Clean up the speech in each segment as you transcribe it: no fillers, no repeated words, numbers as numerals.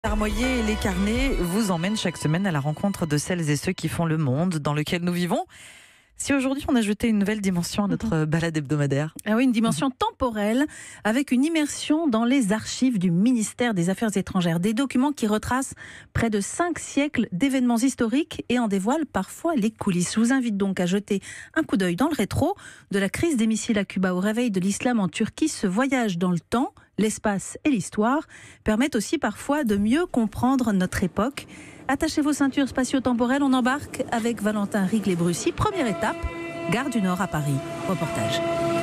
Armoyer et les carnets vous emmènent chaque semaine à la rencontre de celles et ceux qui font le monde dans lequel nous vivons. Si aujourd'hui on ajoutait une nouvelle dimension à notre balade hebdomadaire. Ah oui, une dimension temporelle avec une immersion dans les archives du ministère des Affaires étrangères. Des documents qui retracent près de 5 siècles d'événements historiques et en dévoilent parfois les coulisses. Je vous invite donc à jeter un coup d'œil dans le rétro. De la crise des missiles à Cuba au réveil de l'islam en Turquie, ce voyage dans le temps, l'espace et l'histoire permettent aussi parfois de mieux comprendre notre époque. Attachez vos ceintures spatio-temporelles, on embarque avec Valentin Riglet-Brussy. Première étape, Gare du Nord à Paris. Reportage.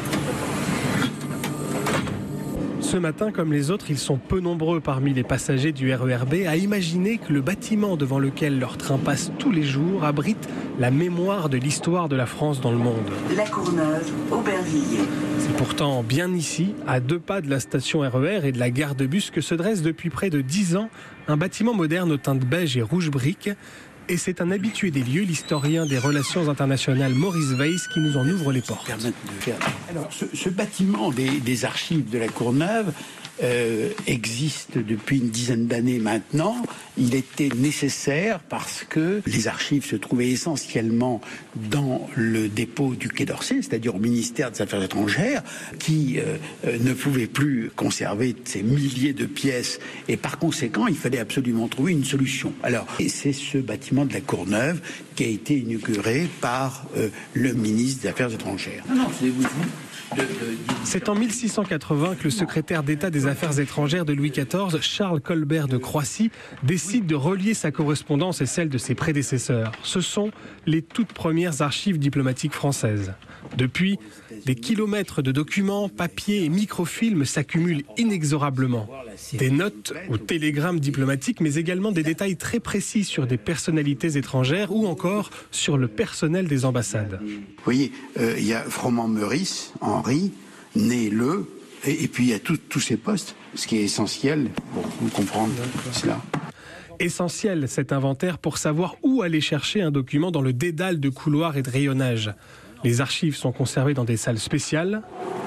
Ce matin, comme les autres, ils sont peu nombreux parmi les passagers du RER B à imaginer que le bâtiment devant lequel leur train passe tous les jours abrite la mémoire de l'histoire de la France dans le monde. La Courneuve, Aubervilliers. C'est pourtant bien ici, à 2 pas de la station RER et de la gare de bus, que se dresse depuis près de 10 ans un bâtiment moderne aux teintes beige et rouge brique. Et c'est un habitué des lieux, l'historien des relations internationales Maurice Weiss, qui nous en ouvre les portes. Alors, ce bâtiment des archives de la Courneuve existe depuis une dizaine d'années maintenant. Il était nécessaire parce que les archives se trouvaient essentiellement dans le dépôt du Quai d'Orsay, c'est-à-dire au ministère des Affaires étrangères, qui ne pouvait plus conserver ces milliers de pièces. Et par conséquent, il fallait absolument trouver une solution. Alors, c'est ce bâtiment de la Courneuve qui a été inauguré par le ministre des Affaires étrangères. C'est en 1680 que le secrétaire d'État des Affaires étrangères de Louis XIV, Charles Colbert de Croissy, décide de relier sa correspondance et celle de ses prédécesseurs. Ce sont les toutes premières archives diplomatiques françaises. Depuis, des kilomètres de documents, papiers et microfilms s'accumulent inexorablement. Des notes ou télégrammes diplomatiques, mais également des détails très précis sur des personnalités étrangères ou encore sur le personnel des ambassades. Vous voyez, il y a Froment-Meurice, Henri, né le, et puis il y a tous ces postes, ce qui est essentiel pour comprendre cela. Essentiel cet inventaire pour savoir où aller chercher un document dans le dédale de couloirs et de rayonnage. Les archives sont conservées dans des salles spéciales,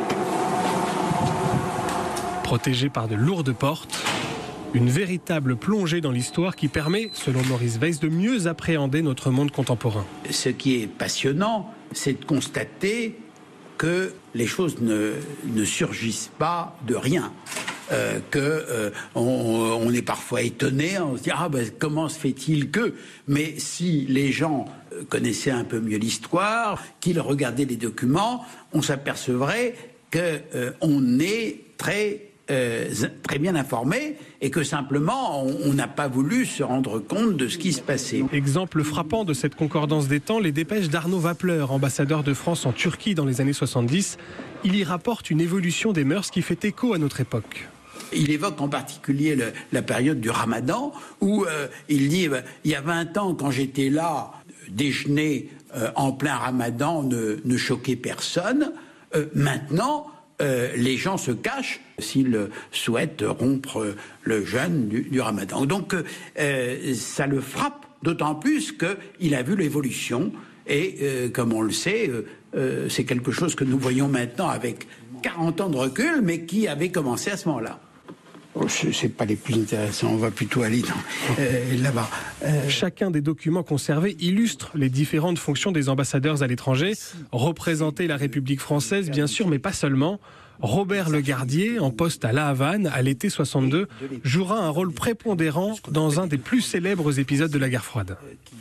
protégées par de lourdes portes. Une véritable plongée dans l'histoire qui permet, selon Maurice Weiss, de mieux appréhender notre monde contemporain. Ce qui est passionnant, c'est de constater que les choses ne surgissent pas de rien. On est parfois étonné, on se dit comment se fait-il que... Mais si les gens connaissaient un peu mieux l'histoire, qu'ils regardaient les documents, on s'apercevrait qu'on est très bien informé et que simplement on n'a pas voulu se rendre compte de ce qui se passait. Exemple frappant de cette concordance des temps, les dépêches d'Arnaud Wappler, ambassadeur de France en Turquie dans les années 70. Il y rapporte une évolution des mœurs qui fait écho à notre époque. Il évoque en particulier la période du Ramadan où il dit il y a 20 ans quand j'étais là, déjeuner en plein Ramadan ne choquait personne. Maintenant, les gens se cachent s'ils souhaitent rompre le jeûne du Ramadan. Donc ça le frappe d'autant plus qu'il a vu l'évolution et comme on le sait, c'est quelque chose que nous voyons maintenant avec 40 ans de recul, mais qui avait commencé à ce moment-là. C'est pas les plus intéressants, on va plutôt aller là-bas. Chacun des documents conservés illustre les différentes fonctions des ambassadeurs à l'étranger. Représenter la République française, bien sûr, mais pas seulement. Robert Le Gardier, en poste à La Havane, à l'été 62, jouera un rôle prépondérant dans un des plus célèbres épisodes de la guerre froide.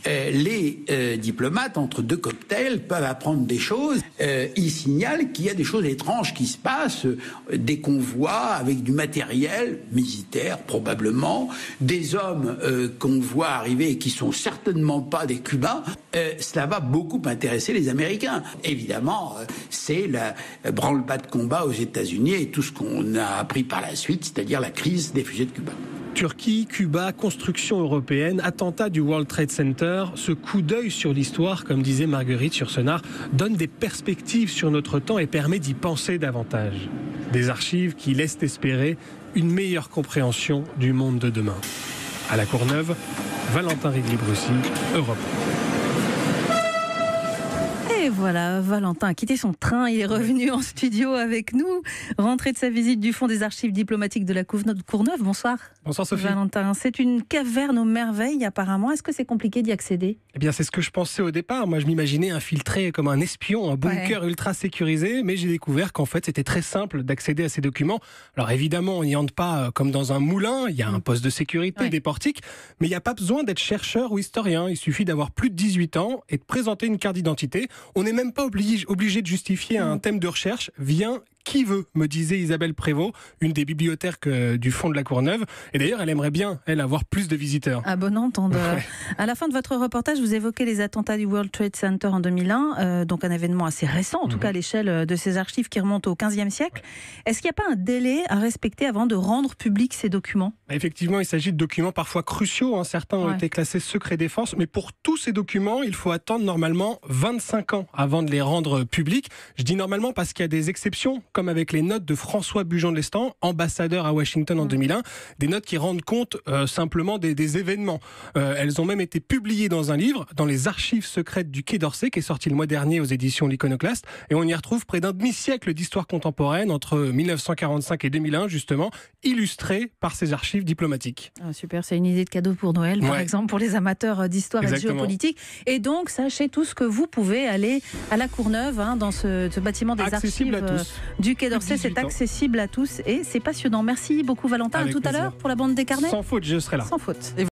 Les diplomates, entre 2 cocktails, peuvent apprendre des choses. Ils signalent qu'il y a des choses étranges qui se passent, des convois avec du matériel militaire, probablement, des hommes qu'on voit arriver et qui sont certainement pas des Cubains. Cela va beaucoup intéresser les Américains. Évidemment, c'est la branle-bas de combat aux États-Unis et tout ce qu'on a appris par la suite, c'est-à-dire la crise des fusées de Cuba. Turquie, Cuba, construction européenne, attentat du World Trade Center, ce coup d'œil sur l'histoire, comme disait Marguerite Yourcenar, donne des perspectives sur notre temps et permet d'y penser davantage. Des archives qui laissent espérer une meilleure compréhension du monde de demain. À la Courneuve, Valentin Riglet-Brussy, Europe. Et Voilà, Valentin a quitté son train, il est revenu en studio avec nous. Rentrée de sa visite du Fonds des archives diplomatiques de la Courneuve. Bonsoir. Bonsoir Sophie. Valentin, c'est une caverne aux merveilles apparemment. Est-ce que c'est compliqué d'y accéder? Eh bien, c'est ce que je pensais au départ. Moi, je m'imaginais infiltré comme un espion, un bunker ultra sécurisé, mais j'ai découvert qu'en fait, c'était très simple d'accéder à ces documents. Alors évidemment, on n'y entre pas comme dans un moulin. Il y a un poste de sécurité, des portiques, mais il n'y a pas besoin d'être chercheur ou historien. Il suffit d'avoir plus de 18 ans et de présenter une carte d'identité. On n'est même pas obligé de justifier un thème de recherche. Vient qui veut, me disait Isabelle Prévost, une des bibliothécaires du Fonds de la Courneuve. Et d'ailleurs, elle aimerait bien, elle, avoir plus de visiteurs. À bon entendeur. Ouais. À la fin de votre reportage, vous évoquez les attentats du World Trade Center en 2001, donc un événement assez récent, en tout cas à l'échelle de ces archives qui remontent au XVe siècle. Est-ce qu'il n'y a pas un délai à respecter avant de rendre publics ces documents? Effectivement, il s'agit de documents parfois cruciaux. Certains ont été classés secret défense, mais pour tous ces documents, il faut attendre normalement 25 ans avant de les rendre publics. Je dis normalement parce qu'il y a des exceptions, comme avec les notes de François Bujon de Lestan, ambassadeur à Washington en 2001, des notes qui rendent compte simplement des événements. Elles ont même été publiées dans un livre, dans les archives secrètes du Quai d'Orsay, qui est sorti le mois dernier aux éditions L'Iconoclaste, et on y retrouve près d'un demi-siècle d'histoire contemporaine, entre 1945 et 2001 justement, illustrées par ces archives diplomatiques. Ah, super, c'est une idée de cadeau pour Noël, par exemple, pour les amateurs d'histoire et de géopolitique. Et donc, sachez tous que vous pouvez aller à la Courneuve, dans ce bâtiment des accessible archives du Quai d'Orsay. C'est accessible à tous et c'est passionnant. Merci beaucoup Valentin. À tout à l'heure pour la bande des carnets. Sans faute, je serai là. Sans faute.